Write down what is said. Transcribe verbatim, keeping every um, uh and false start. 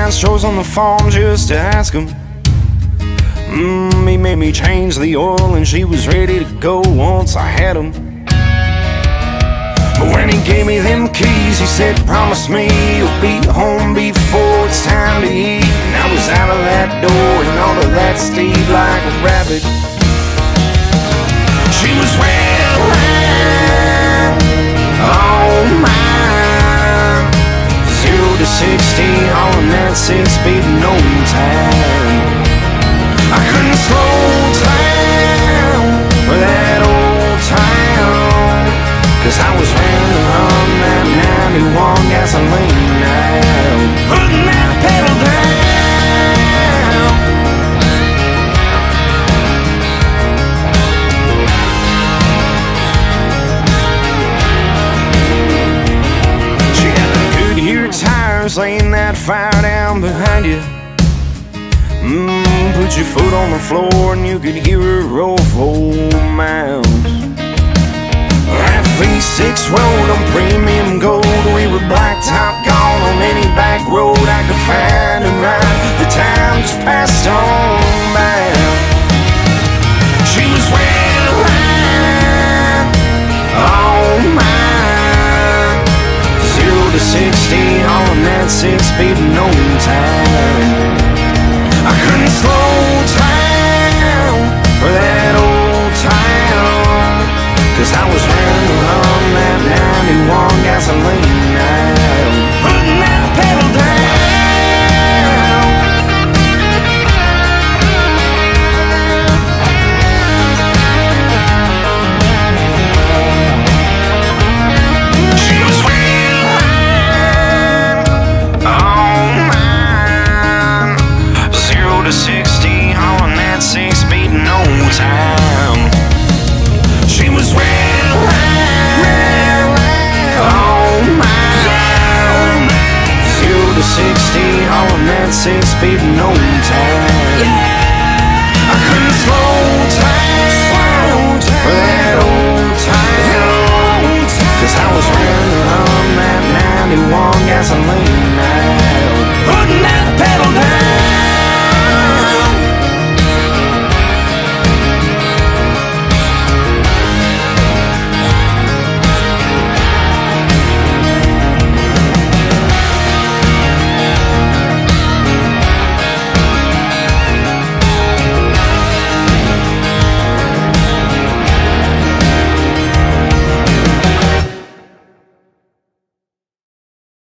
lines, chose on the phone just to ask him. Mmm, he made me change the oil and she was ready to go once I had him. But when he gave me them keys, he said, promise me you'll be home before it's time to eat. And I was out of that door and all of that Steve like a rabbit. She was well line, oh mine. Zero to sixty, all in that six-speed no time. I couldn't slow down for that old town, 'cause I was running on that ninety-one gasoline now, putting that pedal down. She had the Goodyear tires, laying that fire down behind you. Mmm, put your foot on the floor and you could hear her roll for miles. That V six road on premium gold, we were blacktop gone on any back road I could find and ride. The time just passed on by. She was well line, oh mine. Zero to sixty, all in that six-speed no time. I couldn't slow down for that old town, 'cause I was running on that ninety-one gasoline now, putting that pedal down. She was well line, oh mine. Zero to sixty, all in that six-speed no time. She was well line, oh mine. Zero to sixty, all in that six-speed no time. I couldn't slow down for that old town, 'cause I was running on that ninety-one gasoline.